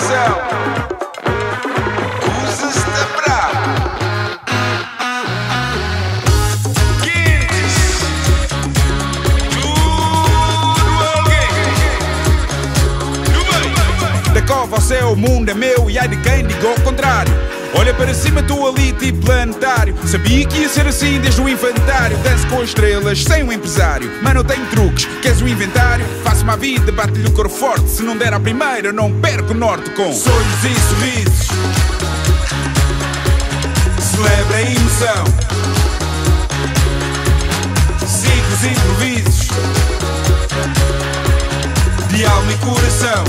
coração. Usa-se da brava. Quentes. Tudo alguém. Da cova ao céu, o mundo é meu e ai de quem diga ao contrário. Olha para cima, tu ali tipo planetário. Sabia que ia ser assim desde o infantário. Danço com as estrelas, sem um empresário. Mano, eu tenho truques, queres o inventário? Faço-me a vida, bate-lhe o cor forte. Se não der a primeira, não perco o norte com sonhos e sorrisos. Celebra a emoção. Sigo os improvisos. De alma e coração.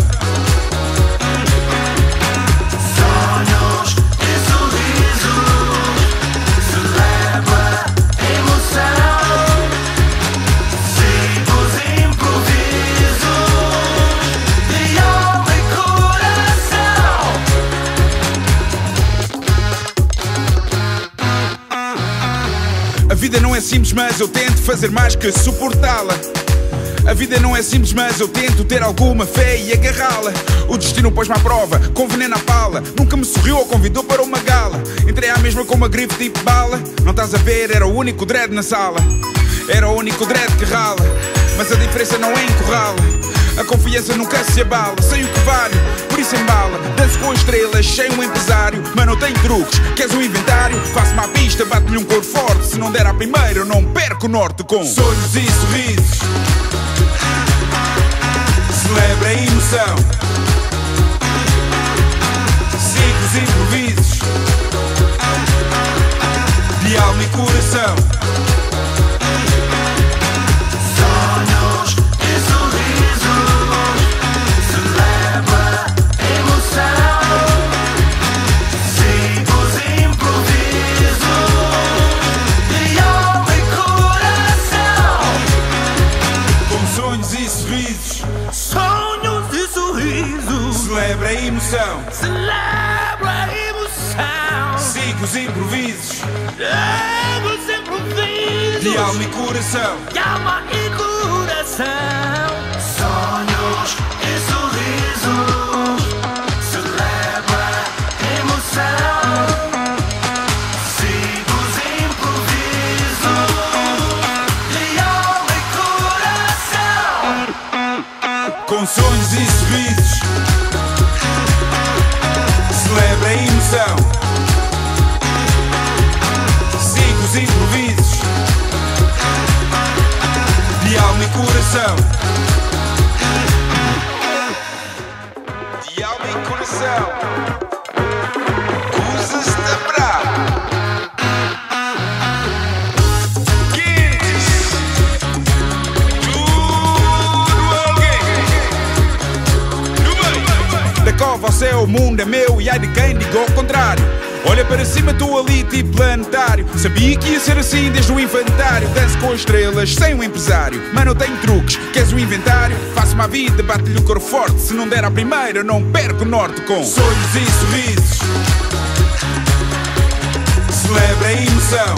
A vida não é simples, mas eu tento fazer mais que suportá-la. A vida não é simples, mas eu tento ter alguma fé e agarrá-la. O destino pôs-me à prova, com veneno à pala. Nunca me sorriu ou convidou para uma gala. Entrei à mesma com uma grife tipo bala. Não estás a ver, era o único dread na sala. Era o único dread que rala. Mas a diferença não é encurrala. A confiança nunca se abala. Sei o que vale, por isso embala. Danço com estrelas, sem um empresário. Mas não tenho truques, queres um inventário? Faço-me à pista, bate-lhe um cor forte. Se não der a primeira, eu não perco o norte com sonhos e sorrisos. Celebra a emoção. Sigo os improvisos. De alma e coração. Sonhos e sorrisos. Celebra a emoção. Celebra a emoção. Sigo os improvisos. Sigo os improvisos. De alma e coração. De alma e coração. Sonhos e sorrisos. Celebra a emoção. Sigo os improvisos. De alma e coração. Com sonhos e sorrisos. Celebra a emoção. Sigo os improvisos. De alma e coração. De alma e coração. Usa-se da brava. Quentes. Tudo alguém. Da cova ao céu, o mundo é meu e ai de quem diga ao contrário. Olha para cima, tu ali tipo planetário. Sabia que ia ser assim desde o infantário. Danço com as estrelas, sem um empresário. Mano, eu tenho truques, queres o inventário? Faço-me a vida, bate-lhe o cor forte. Se não der a primeira, não perco o norte com sonhos e sorrisos. Celebra a emoção.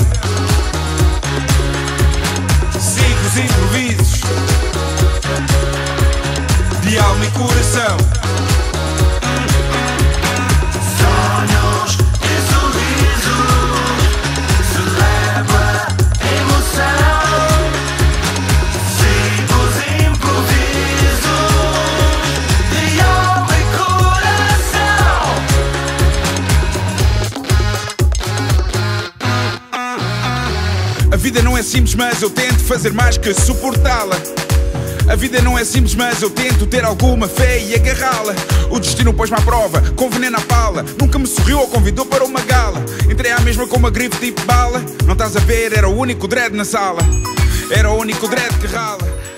Sigo os improvisos. De alma e coração. A vida não é simples, mas eu tento fazer mais que suportá-la. A vida não é simples, mas eu tento ter alguma fé e agarrá-la. O destino pôs-me à prova, com veneno à pala. Nunca me sorriu ou convidou para uma gala. Entrei à mesma com uma grife tipo bala. Não estás a ver, era o único dread na sala. Era o único dread que rala.